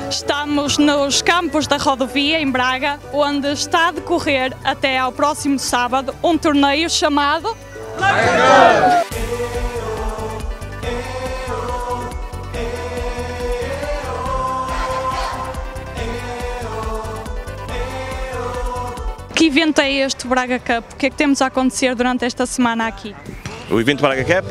Estamos nos campos da rodovia em Braga, onde está a decorrer até ao próximo sábado um torneio chamado Que evento é este, Braga Cup? O que é que temos a acontecer durante esta semana aqui? O evento Braga Cup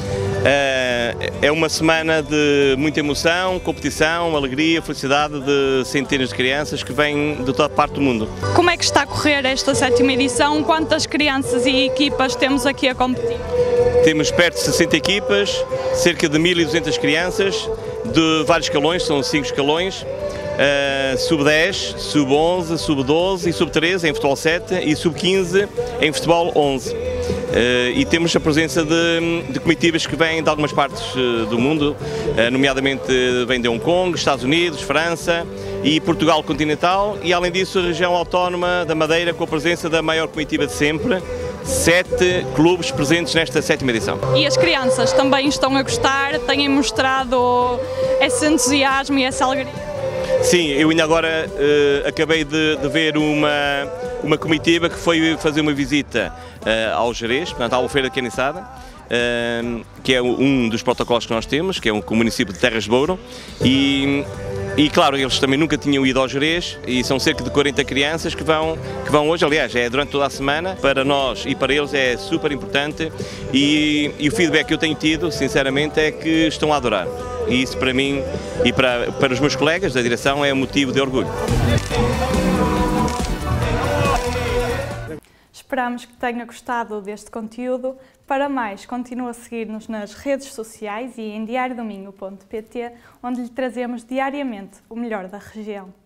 é uma semana de muita emoção, competição, alegria, felicidade de centenas de crianças que vêm de toda parte do mundo. Como é que está a correr esta 7ª edição? Quantas crianças e equipas temos aqui a competir? Temos perto de 60 equipas, cerca de 1.200 crianças, de vários escalões, são 5 escalões, sub-10, sub-11, sub-12 e sub-13 em futebol 7 e sub-15 em futebol 11. E temos a presença de comitivas que vêm de algumas partes do mundo, nomeadamente vêm de Hong Kong, Estados Unidos, França e Portugal continental, e além disso a região autónoma da Madeira, com a presença da maior comitiva de sempre, 7 clubes presentes nesta 7ª edição. E as crianças também estão a gostar, têm mostrado esse entusiasmo e essa alegria? Sim, eu ainda agora acabei de ver uma comitiva que foi fazer uma visita ao Gerês, portanto à Albufeira de Caniçada, que é um dos protocolos que nós temos, que é o município de Terras de Bouro, e claro, eles também nunca tinham ido ao Gerês, e são cerca de 40 crianças que vão hoje, aliás, é durante toda a semana. Para nós e para eles é super importante, e o feedback que eu tenho tido, sinceramente, é que estão a adorar. E isso para mim e para os meus colegas da direção é um motivo de orgulho. Esperamos que tenha gostado deste conteúdo. Para mais, continue a seguir-nos nas redes sociais e em diariodomingo.pt, onde lhe trazemos diariamente o melhor da região.